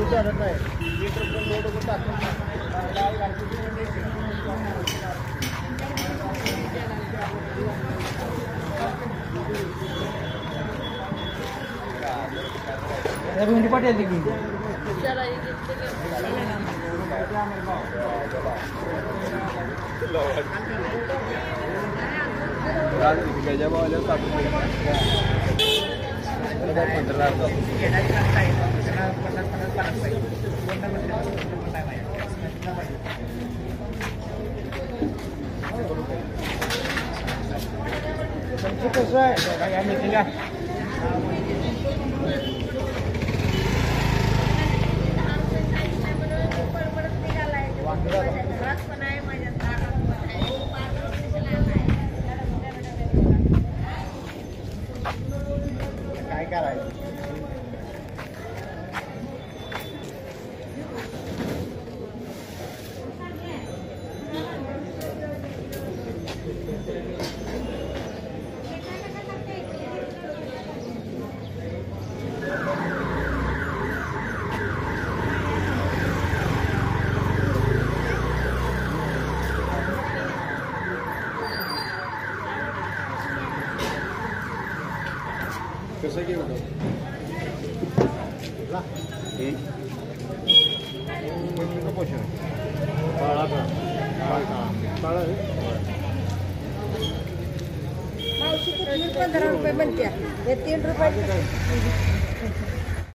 भेंडी पाठवली की कसं आहे काय करायचं कसं घेऊन पोषण काळा का काळा 15 रुपये म्हणते 3 रुपये